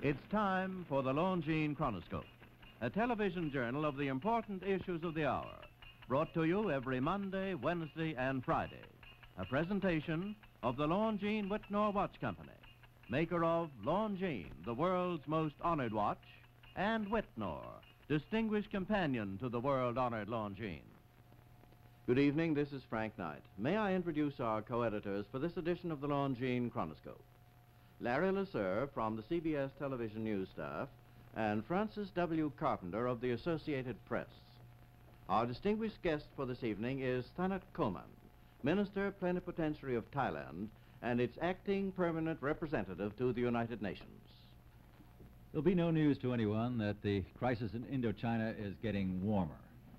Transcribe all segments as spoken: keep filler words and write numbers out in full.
It's time for the Longines Chronoscope, a television journal of the important issues of the hour, brought to you every Monday, Wednesday, and Friday. A presentation of the Longines-Wittnauer Watch Company, maker of Longines, the world's most honored watch, and Wittnauer, distinguished companion to the world-honored Longines. Good evening, this is Frank Knight. May I introduce our co-editors for this edition of the Longines Chronoscope? Larry Lasser from the C B S television news staff and Francis W. Carpenter of the Associated Press. Our distinguished guest for this evening is Thanat Khoman, Minister Plenipotentiary of Thailand and its acting permanent representative to the United Nations. There'll be no news to anyone that the crisis in Indochina is getting warmer.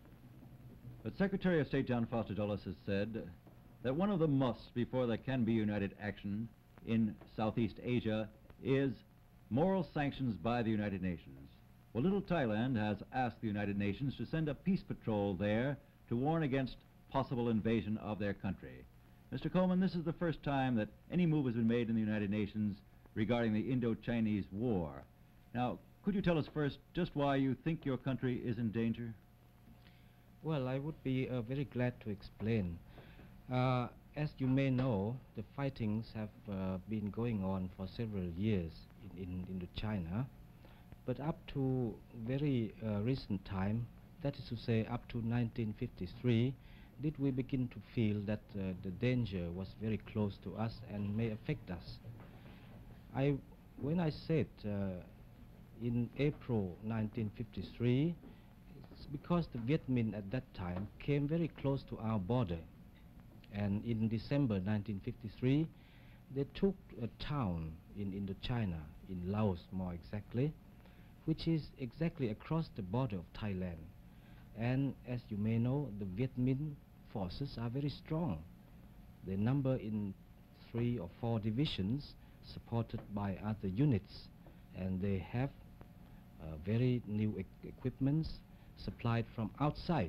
But Secretary of State John Foster Dulles has said that one of the musts before there can be united action in Southeast Asia is moral sanctions by the United Nations. Well, little Thailand has asked the United Nations to send a peace patrol there to warn against possible invasion of their country. Mister Khoman, this is the first time that any move has been made in the United Nations regarding the Indo-Chinese war. Now, could you tell us first just why you think your country is in danger? Well, I would be uh, very glad to explain. Uh, as you may know, the fightings have uh, been going on for several years in, in, in China, but up to very uh, recent time, that is to say up to nineteen fifty-three, did we begin to feel that uh, the danger was very close to us and may affect us. I, when I said uh, in April nineteen fifty-three, it's because the Viet Minh at that time came very close to our border, and in December nineteen fifty-three they took a town in Indochina, in Laos more exactly, which is exactly across the border of Thailand. And as you may know, the Viet Minh forces are very strong. They number in three or four divisions supported by other units, and they have uh, very new e equipments supplied from outside.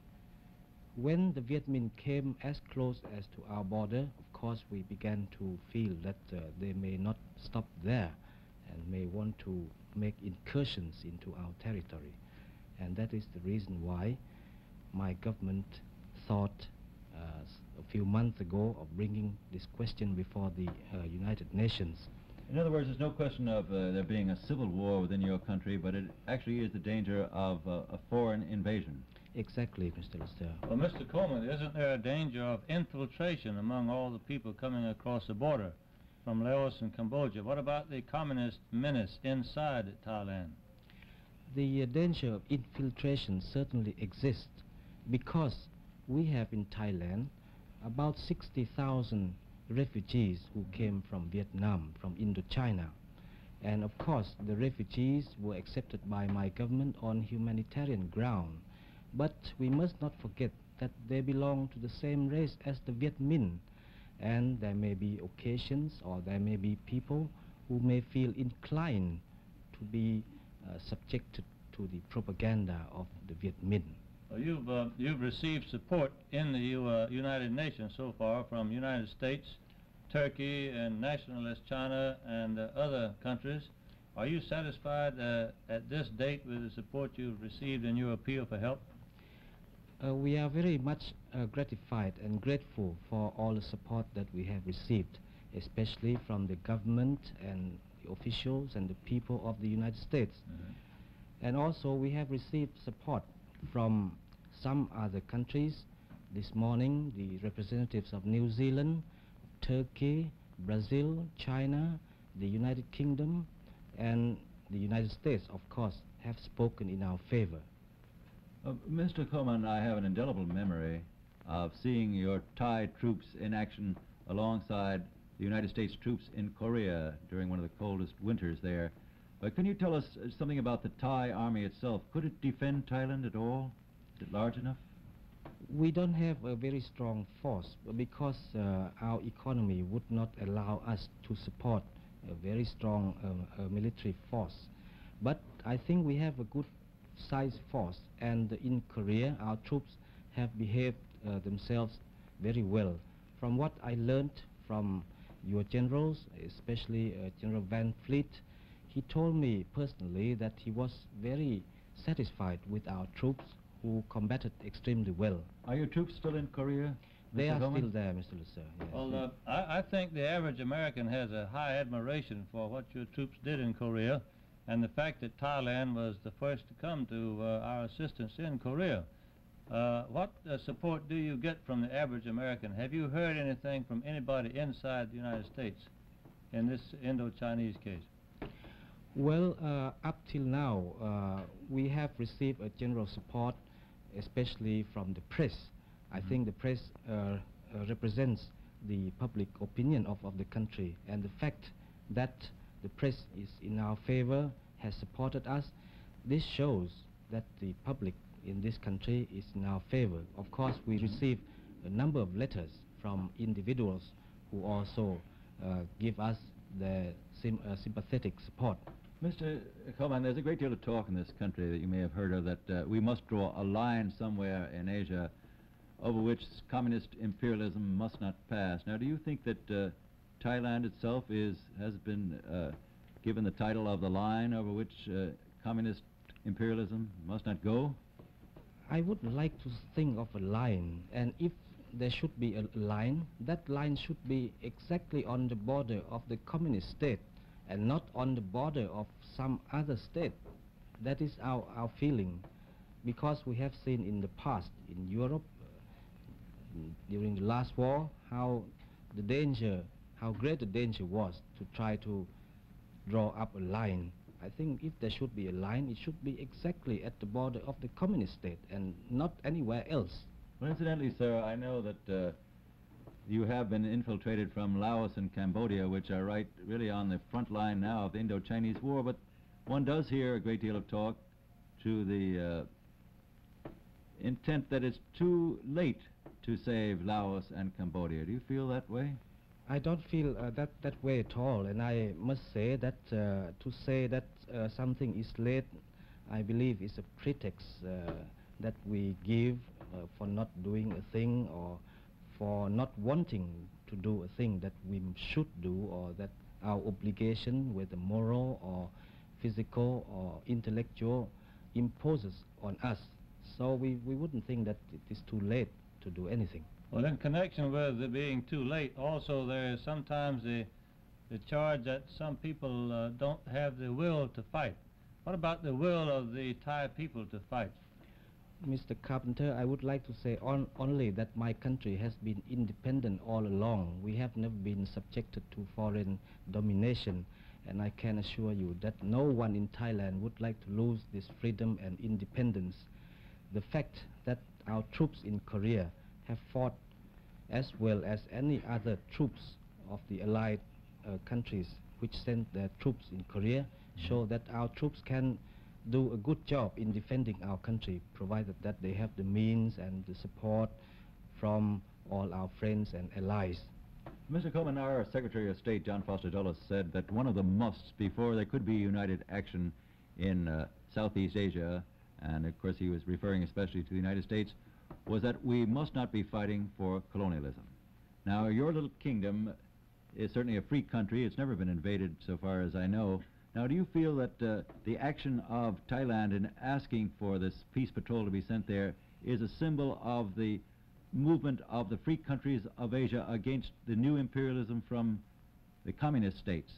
When the Viet Minh came as close as to our border, of course we began to feel that uh, they may not stop there and may want to make incursions into our territory. And that is the reason why my government thought uh, a few months ago of bringing this question before the uh, United Nations. In other words, there's no question of uh, there being a civil war within your country, but it actually is the danger of uh, a foreign invasion. Exactly, Mister Lester. Well, Mister Khoman, isn't there a danger of infiltration among all the people coming across the border from Laos and Cambodia? What about the communist menace inside Thailand? The uh, danger of infiltration certainly exists because we have in Thailand about sixty thousand refugees who came from Vietnam, from Indochina. And of course the refugees were accepted by my government on humanitarian ground. But we must not forget that they belong to the same race as the Viet Minh, and there may be occasions or there may be people who may feel inclined to be uh, subjected to the propaganda of the Viet Minh. Well, you've, uh, you've received support in the uh, United Nations so far from United States, Turkey, and nationalist China, and uh, other countries. Are you satisfied uh, at this date with the support you've received in your appeal for help? Uh, we are very much uh, gratified and grateful for all the support that we have received, especially from the government and the officials and the people of the United States. Mm-hmm. And also we have received support from some other countries. This morning the representatives of New Zealand, Turkey, Brazil, China, the United Kingdom, and the United States, of course, have spoken in our favor. Uh, Mister Khoman, I have an indelible memory of seeing your Thai troops in action alongside the United States troops in Korea during one of the coldest winters there. But can you tell us uh, something about the Thai army itself? Could it defend Thailand at all? Is it large enough? We don't have a very strong force because uh, our economy would not allow us to support a very strong uh, uh, military force. But I think we have a good size force, and in Korea our troops have behaved uh, themselves very well. From what I learned from your generals, especially uh, General Van Fleet, he told me personally that he was very satisfied with our troops who combated extremely well. Are your troops still in Korea? They Mister are Khoman? still there, Mister Lusser. Yes. Well, uh, I, I think the average American has a high admiration for what your troops did in Korea, and the fact that Thailand was the first to come to uh, our assistance in Korea. Uh, what uh, support do you get from the average American? Have you heard anything from anybody inside the United States in this Indo-Chinese case? Well, uh, up till now, uh, we have received a general support, especially from the press. I Mm-hmm. think the press uh, uh, represents the public opinion of, of the country, and the fact that the press is in our favor, has supported us, this shows that the public in this country is in our favor. Of course, we receive a number of letters from individuals who also uh, give us the sim uh, sympathetic support. Mister Khoman, there's a great deal of talk in this country that you may have heard of that uh, we must draw a line somewhere in Asia over which communist imperialism must not pass. Now, do you think that uh, Thailand itself is has been uh, given the title of the line over which uh, communist imperialism must not go? I would like to think of a line, and if there should be a line, that line should be exactly on the border of the communist state and not on the border of some other state. That is our, our feeling, because we have seen in the past in Europe uh, during the last war how the danger, how great the danger was to try to draw up a line. I think if there should be a line, it should be exactly at the border of the communist state and not anywhere else. Well, incidentally, sir, I know that uh, you have been infiltrated from Laos and Cambodia, which are right really on the front line now of the Indo-Chinese War, but one does hear a great deal of talk to the uh, intent that it's too late to save Laos and Cambodia. Do you feel that way? I don't feel uh, that, that way at all, and I must say that uh, to say that uh, something is late, I believe is a pretext uh, that we give uh, for not doing a thing or for not wanting to do a thing that we should do, or that our obligation, whether moral or physical or intellectual, imposes on us. So we, we wouldn't think that it is too late to do anything. Well, in connection with it being too late, also there is sometimes the, the charge that some people uh, don't have the will to fight. What about the will of the Thai people to fight? Mister Carpenter, I would like to say on, only that my country has been independent all along. We have never been subjected to foreign domination, and I can assure you that no one in Thailand would like to lose this freedom and independence. The fact that our troops in Korea have fought as well as any other troops of the allied uh, countries which sent their troops in Korea mm-hmm. show that our troops can do a good job in defending our country, provided that they have the means and the support from all our friends and allies. Mister Khoman, our Secretary of State, John Foster Dulles, said that one of the musts before there could be united action in uh, Southeast Asia, and of course he was referring especially to the United States, was that we must not be fighting for colonialism. Now, your little kingdom is certainly a free country. It's never been invaded so far as I know. Now, do you feel that uh, the action of Thailand in asking for this peace patrol to be sent there is a symbol of the movement of the free countries of Asia against the new imperialism from the communist states?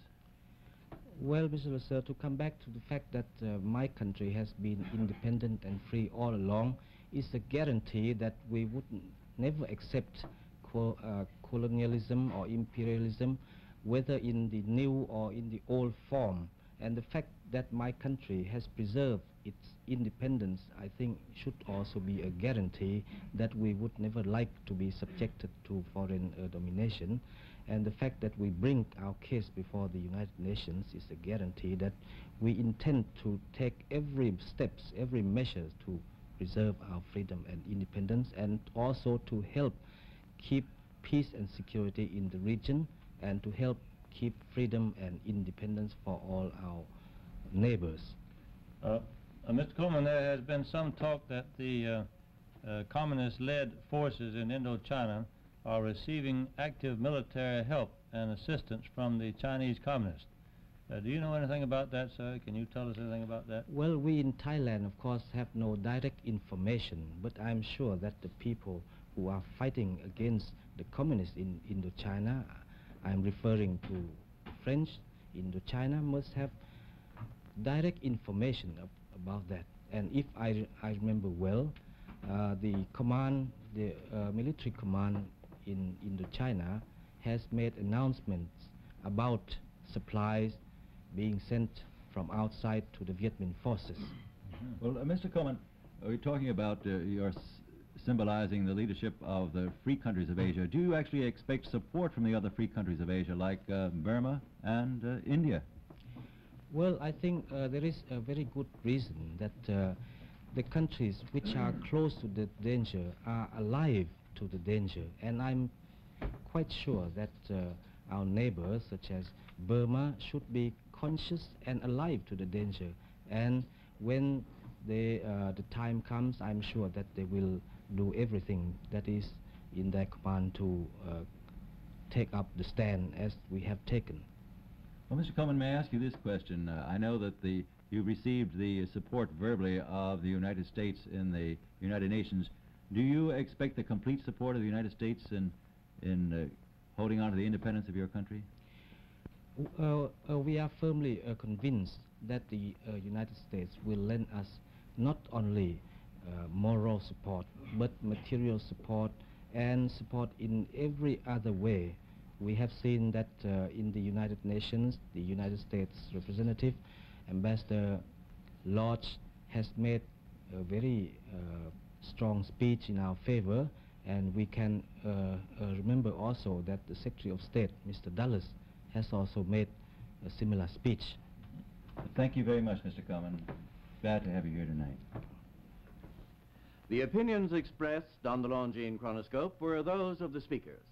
Well, Mister Lusser, to come back to the fact that uh, my country has been independent and free all along is a guarantee that we would never accept co uh, colonialism or imperialism, whether in the new or in the old form. And the fact that my country has preserved its independence, I think, should also be a guarantee that we would never like to be subjected to foreign uh, domination. And the fact that we bring our case before the United Nations is a guarantee that we intend to take every steps, every measure to preserve our freedom and independence, and also to help keep peace and security in the region, and to help keep freedom and independence for all our neighbors. Uh, uh, Mister Khoman, there has been some talk that the uh, uh, communist-led forces in Indochina are receiving active military help and assistance from the Chinese communists. Uh, do you know anything about that, sir? Can you tell us anything about that? Well, we in Thailand, of course, have no direct information, but I'm sure that the people who are fighting against the communists in Indochina, I'm referring to French Indochina, must have direct information ab about that. And if I, I remember well, uh, the command, the uh, military command in Indochina has made announcements about supplies being sent from outside to the Vietnamese forces. Mm-hmm. Well, uh, Mister Khoman, we're talking about uh, your s symbolizing the leadership of the free countries of Asia. Do you actually expect support from the other free countries of Asia, like uh, Burma and uh, India? Well, I think uh, there is a very good reason that uh, the countries which are close to the danger are alive to the danger, and I'm quite sure that uh, our neighbors, such as Burma, should be conscious and alive to the danger. And when they, uh, the time comes, I'm sure that they will do everything that is in their command to uh, take up the stand as we have taken. Well, Mister Khoman, may I ask you this question? Uh, I know that the, you received the support verbally of the United States in the United Nations. Do you expect the complete support of the United States in, in uh, holding on to the independence of your country? Uh, uh, we are firmly uh, convinced that the uh, United States will lend us not only uh, moral support, but material support and support in every other way. We have seen that uh, in the United Nations, the United States representative, Ambassador Lodge, has made a very uh, strong speech in our favor, and we can uh, uh, remember also that the Secretary of State, Mister Dulles, has also made a similar speech. Thank you very much, Mister Khoman. Glad to have you here tonight. The opinions expressed on the Longines Chronoscope were those of the speakers.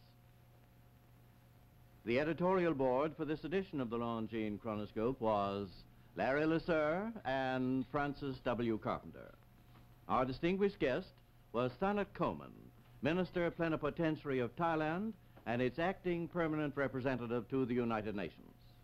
The editorial board for this edition of the Longines Chronoscope was Larry Lasser and Francis W. Carpenter. Our distinguished guest was Thanat Khoman, Minister Plenipotentiary of Thailand and its acting permanent representative to the United Nations.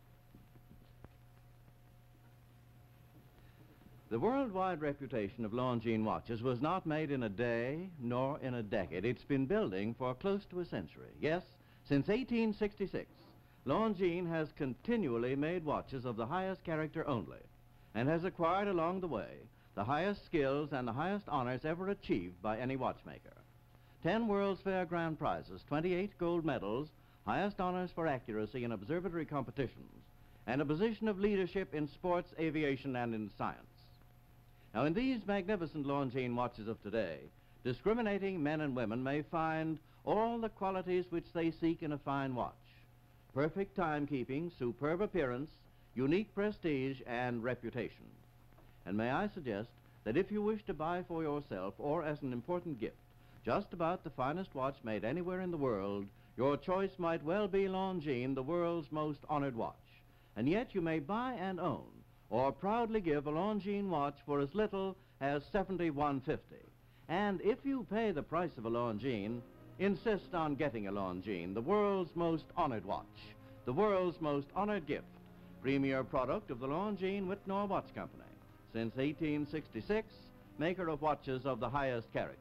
The worldwide reputation of Longines watches was not made in a day nor in a decade. It's been building for close to a century. Yes, since eighteen sixty-six, Longines has continually made watches of the highest character only, and has acquired along the way the highest skills and the highest honors ever achieved by any watchmaker. Ten World's Fair Grand Prizes, twenty-eight gold medals, highest honors for accuracy in observatory competitions, and a position of leadership in sports, aviation, and in science. Now, in these magnificent Longines watches of today, discriminating men and women may find all the qualities which they seek in a fine watch: perfect timekeeping, superb appearance, unique prestige, and reputation. And may I suggest that if you wish to buy for yourself or as an important gift just about the finest watch made anywhere in the world, your choice might well be Longines, the world's most honored watch. And yet you may buy and own or proudly give a Longines watch for as little as seventy-one fifty. And if you pay the price of a Longines, insist on getting a Longines, the world's most honored watch, the world's most honored gift, premier product of the Longines-Wittnauer Watch Company, since eighteen sixty-six, maker of watches of the highest character.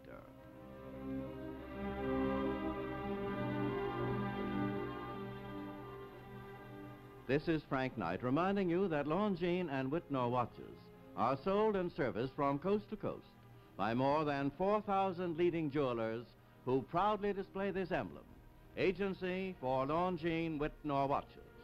This is Frank Knight reminding you that Longines and Wittnauer watches are sold and serviced from coast to coast by more than four thousand leading jewelers who proudly display this emblem, Agency for Longines-Wittnauer Watches.